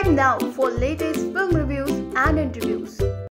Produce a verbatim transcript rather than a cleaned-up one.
Subscribe now for latest film reviews and interviews.